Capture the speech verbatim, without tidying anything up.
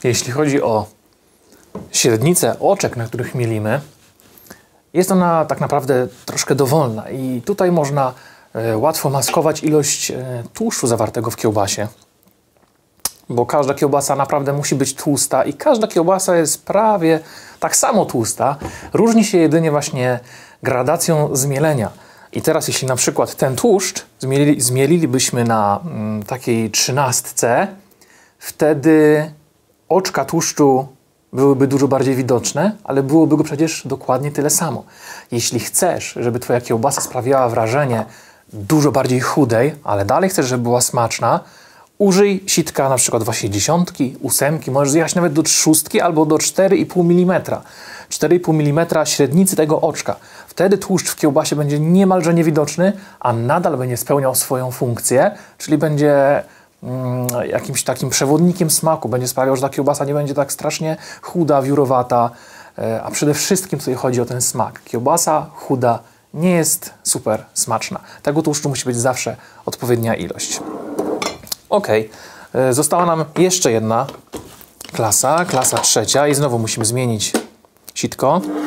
Jeśli chodzi o średnicę oczek, na których mielimy, jest ona tak naprawdę troszkę dowolna i tutaj można e, łatwo maskować ilość e, tłuszczu zawartego w kiełbasie, bo każda kiełbasa naprawdę musi być tłusta i każda kiełbasa jest prawie tak samo tłusta. Różni się jedynie właśnie gradacją zmielenia. I teraz jeśli na przykład ten tłuszcz zmielili, zmielilibyśmy na mm, takiej trzynastce, wtedy oczka tłuszczu byłyby dużo bardziej widoczne, ale byłoby go przecież dokładnie tyle samo. Jeśli chcesz, żeby twoja kiełbasa sprawiała wrażenie dużo bardziej chudej, ale dalej chcesz, żeby była smaczna, użyj sitka na przykład właśnie dziesiątki, ósemki, możesz zjechać nawet do szóstki albo do cztery i pół milimetra. cztery i pół milimetra średnicy tego oczka. Wtedy tłuszcz w kiełbasie będzie niemalże niewidoczny, a nadal będzie spełniał swoją funkcję, czyli będzie mm, jakimś takim przewodnikiem smaku, będzie sprawiał, że ta kiełbasa nie będzie tak strasznie chuda, wiórowata, e, a przede wszystkim tutaj chodzi o ten smak. Kiełbasa chuda nie jest super smaczna. Tego tłuszczu musi być zawsze odpowiednia ilość. Ok, została nam jeszcze jedna klasa, klasa trzecia i znowu musimy zmienić sitko.